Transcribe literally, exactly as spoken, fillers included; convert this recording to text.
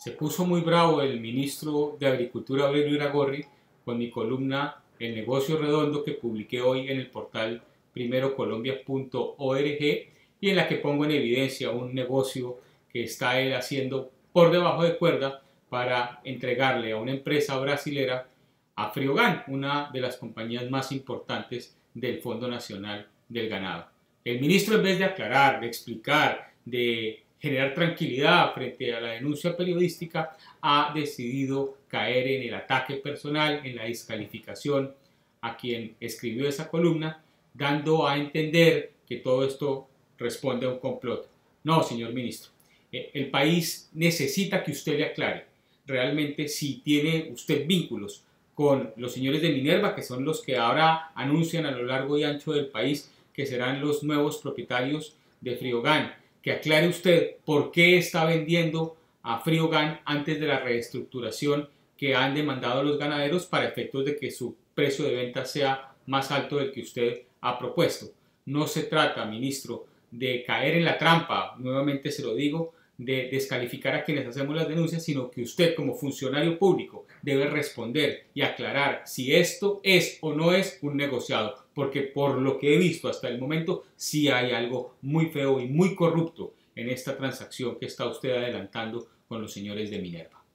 Se puso muy bravo el ministro de Agricultura, Aurelio Iragorri, con mi columna El negocio redondo que publiqué hoy en el portal primero colombia punto org y en la que pongo en evidencia un negocio que está él haciendo por debajo de cuerda para entregarle a una empresa brasilera a Friogan, una de las compañías más importantes del Fondo Nacional del Ganado. El ministro, en vez de aclarar, de explicar, de generar tranquilidad frente a la denuncia periodística, ha decidido caer en el ataque personal, en la descalificación a quien escribió esa columna, dando a entender que todo esto responde a un complot. No, señor ministro, el país necesita que usted le aclare realmente si tiene usted vínculos con los señores de Minerva, que son los que ahora anuncian a lo largo y ancho del país que serán los nuevos propietarios de Friogan. Que aclare usted por qué está vendiendo a Friogan antes de la reestructuración que han demandado los ganaderos para efectos de que su precio de venta sea más alto del que usted ha propuesto. No se trata, ministro, de caer en la trampa, nuevamente se lo digo, de descalificar a quienes hacemos las denuncias, sino que usted como funcionario público debe responder y aclarar si esto es o no es un negociado, porque por lo que he visto hasta el momento sí hay algo muy feo y muy corrupto en esta transacción que está usted adelantando con los señores de Minerva.